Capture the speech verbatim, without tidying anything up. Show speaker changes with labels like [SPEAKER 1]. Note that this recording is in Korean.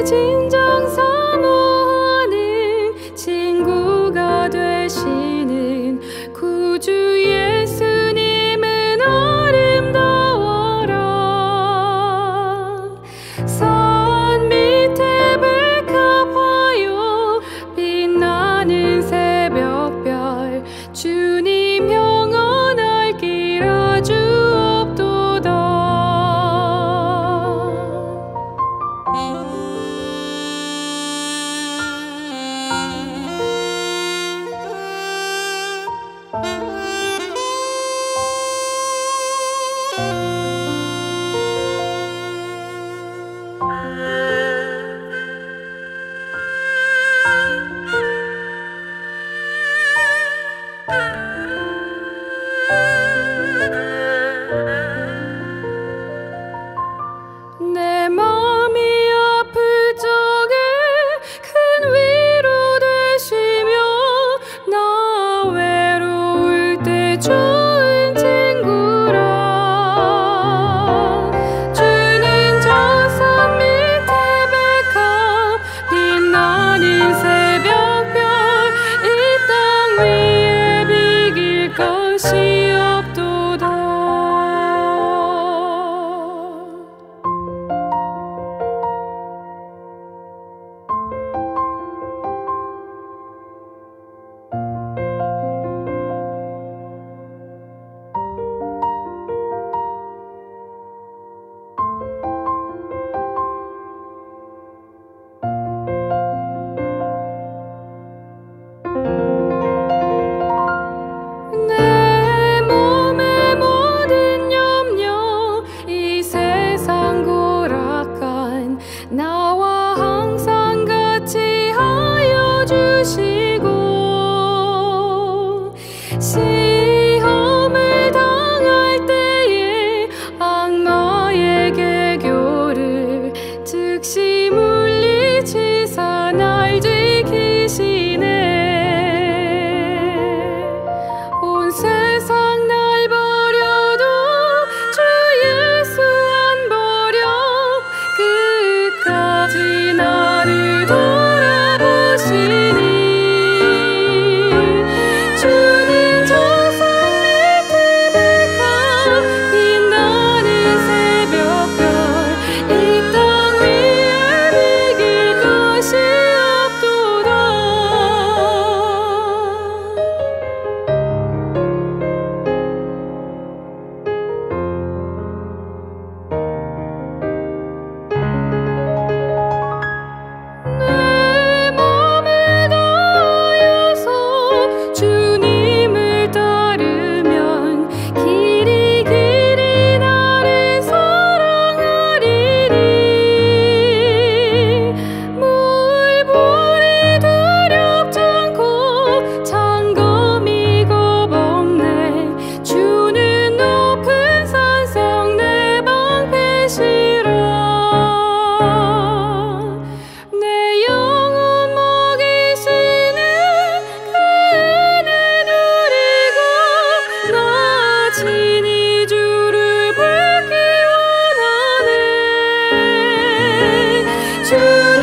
[SPEAKER 1] 진정 사모하는 친구가 되시는 구주 예수님은 아름다워라. 산 밑에 백합화요 빛나는 새벽별 주님 영원할 길 아주 없도다. 내 마음이 아플 적에 큰 위로 되시며 나 외로울 때 좋은 친구라. 주는 저 산 밑에 백합 빛나는 새벽별 이 땅 위에 비길 것이 없도다. 내 몸의 모든 염려 이 세상 고락한 나와 항상 같이 하여 주시고 시험을 당할 때에 악마의 개교를 즉시 물리치사 날 지키시네. 온 세상 날 버려도 주 예수 안 버려 끝까지 나를 돌아보시니. 주는 저 산 밑에 백합 빛나는 새벽별 이 땅 위에 비길 것이 없도다. 내 맘을 다하여서 주님을 따르면 길이 길이 나를 사랑하리니. 물불이 두렵지 않고 창검이 겁없네. 주는 높은 산성 내 방패시라. 내 영혼 먹이시는 그 은혜 누리고 나 친히 주를 뵙기 원하네. 주